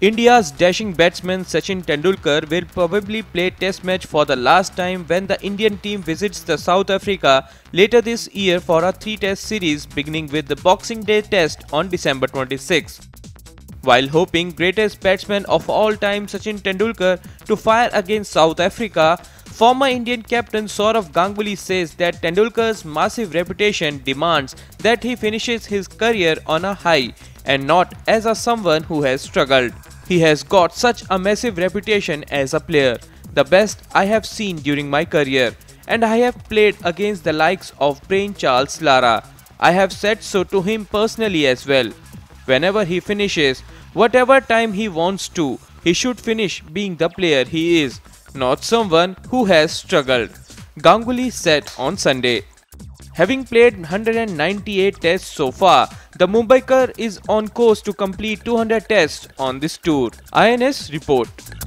India's dashing batsman Sachin Tendulkar will probably play Test match for the last time when the Indian team visits the South Africa later this year for a 3-test series beginning with the Boxing Day Test on December 26. While hoping greatest batsman of all time Sachin Tendulkar to fire against South Africa, former Indian captain Sourav Ganguly says that Tendulkar's massive reputation demands that he finishes his career on a high and not as someone who has struggled. He has got such a massive reputation as a player, the best I have seen during my career, and I have played against the likes of Brain Charles Lara. I have said so to him personally as well. Whenever he finishes, whatever time he wants to, he should finish being the player he is, not someone who has struggled, Ganguly said on Sunday. Having played 198 tests so far, the Mumbaikar is on course to complete 200 tests on this tour, INS report.